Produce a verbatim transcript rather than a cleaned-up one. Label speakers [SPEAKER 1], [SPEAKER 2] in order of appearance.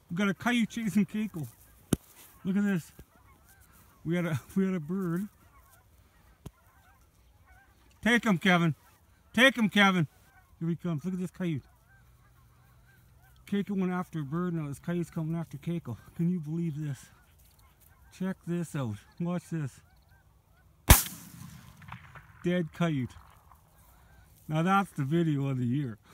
[SPEAKER 1] We got a coyote chasing Keiko. Look at this. We had a we had a bird. Take him, Kevin. Take him, Kevin. Here he comes. Look at this coyote. Keiko went after a bird, now this coyote's coming after Keiko. Can you believe this? Check this out. Watch this. Dead coyote. Now that's the video of the year.